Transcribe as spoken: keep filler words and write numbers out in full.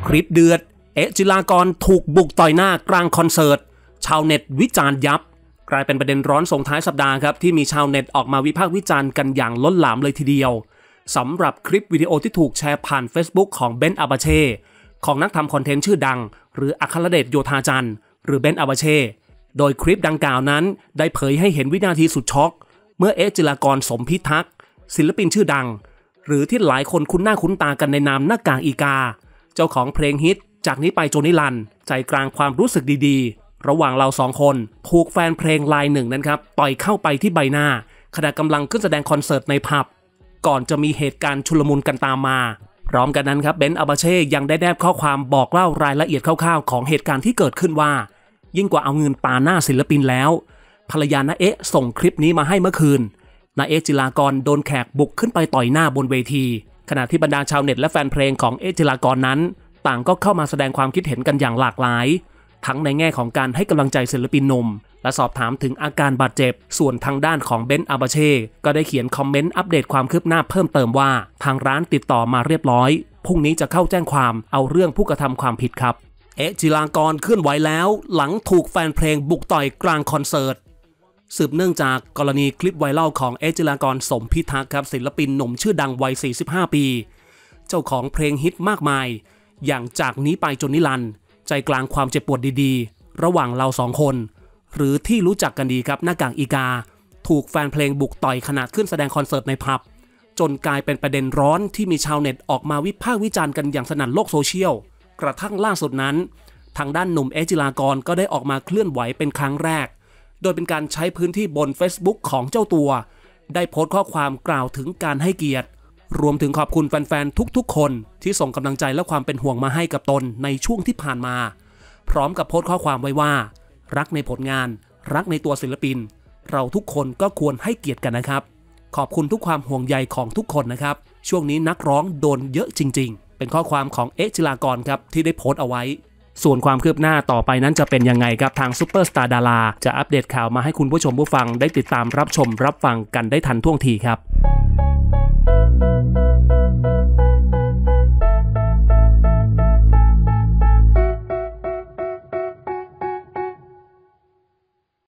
คลิปเดือดเอ๊ะจิรากรถูกบุกต่อยหน้ากลางคอนเสิร์ตชาวเน็ตวิจารณ์ยับกลายเป็นประเด็นร้อนส่งท้ายสัปดาห์ครับที่มีชาวเน็ตออกมาวิพากษ์วิจารณ์กันอย่างล้นหลามเลยทีเดียวสำหรับคลิปวิดีโอที่ถูกแชร์ผ่าน Facebook ของเบนซ์อาบาเช่ของนักทำคอนเทนต์ชื่อดังหรืออัครเดชโยธาจันทร์หรือเบนซ์อาบาเช่โดยคลิปดังกล่าวนั้นได้เผยให้เห็นวินาทีสุดช็อกเมื่อเอ๊ะจิรากรสมพิทักษ์ศิลปินชื่อดังหรือที่หลายคนคุ้นหน้าคุ้นตากันในนามหน้ากากอีกาเจ้าของเพลงฮิตจากนี้ไปจนนิรันดร์ใจกลางความรู้สึกดีๆระหว่างเราสองคนถูกแฟนเพลงรายหนึ่งนั้นครับต่อยเข้าไปที่ใบหน้าขณะกำลังขึ้นแสดงคอนเสิร์ตในผับก่อนจะมีเหตุการณ์ชุลมุนกันตามมาพร้อมกันนั้นครับเบนซ์อาบาเช่ยังได้แนบข้อความบอกเล่ารายละเอียดคร่าวๆของเหตุการณ์ที่เกิดขึ้นว่ายิ่งกว่าเอาเงินปาหน้าศิลปินแล้วภรรยาณเอ๊ะส่งคลิปนี้มาให้เมื่อคืนณเอ๊ะจิรากรโดนแขกบุกขึ้นไปต่อยหน้าบนเวทีขณะที่บรรดาชาวเน็ตและแฟนเพลงของเอ๊ะจิรากรนั้นต่างก็เข้ามาแสดงความคิดเห็นกันอย่างหลากหลายทั้งในแง่ของการให้กำลังใจศิลปินหนุ่มและสอบถามถึงอาการบาดเจ็บส่วนทางด้านของเบนซ์อาบาเช่ก็ได้เขียนคอมเมนต์อัปเดตความคืบหน้าเพิ่มเติมว่าทางร้านติดต่อมาเรียบร้อยพรุ่งนี้จะเข้าแจ้งความเอาเรื่องผู้กระทำความผิดครับเอ๊ะจิรากรเคลื่อนไหวแล้วหลังถูกแฟนเพลงบุกต่อยกลางคอนเสิร์ตสืบเนื่องจากกรณีคลิปไวรัลของเอ๊ะจิรากรสมพิทักษ์ครับศิลปินหนุ่มชื่อดังวัยสี่สิบห้าปีเจ้าของเพลงฮิตมากมายอย่างจากนี้ไปจนนิรันดร์ใจกลางความเจ็บปวดดีๆระหว่างเราสองคนหรือที่รู้จักกันดีครับหน้ากากอีกาถูกแฟนเพลงบุกต่อยขณะขึ้นแสดงคอนเสิร์ตในผับจนกลายเป็นประเด็นร้อนที่มีชาวเน็ตออกมาวิพากษ์วิจารณ์กันอย่างสนั่นโลกโซเชียลกระทั่งล่าสุดนั้นทางด้านหนุ่มเอ๊ะจิรากรก็ได้ออกมาเคลื่อนไหวเป็นครั้งแรกโดยเป็นการใช้พื้นที่บน Facebook ของเจ้าตัวได้โพสต์ข้อความกล่าวถึงการให้เกียรติรวมถึงขอบคุณแฟนๆทุกๆคนที่ส่งกำลังใจและความเป็นห่วงมาให้กับตนในช่วงที่ผ่านมาพร้อมกับโพสต์ข้อความไว้ว่ารักในผลงานรักในตัวศิลปินเราทุกคนก็ควรให้เกียรติกันนะครับขอบคุณทุกความห่วงใยของทุกคนนะครับช่วงนี้นักร้องโดนเยอะจริงๆเป็นข้อความของเอ๊ะจิรากรครับที่ได้โพสต์เอาไว้ส่วนความคืบหน้าต่อไปนั้นจะเป็นยังไงครับทางซุปเปอร์สตาร์ดาราจะอัปเดตข่าวมาให้คุณผู้ชมผู้ฟังได้ติดตามรับชมรับฟังกันได้ทันท่วงทีครับ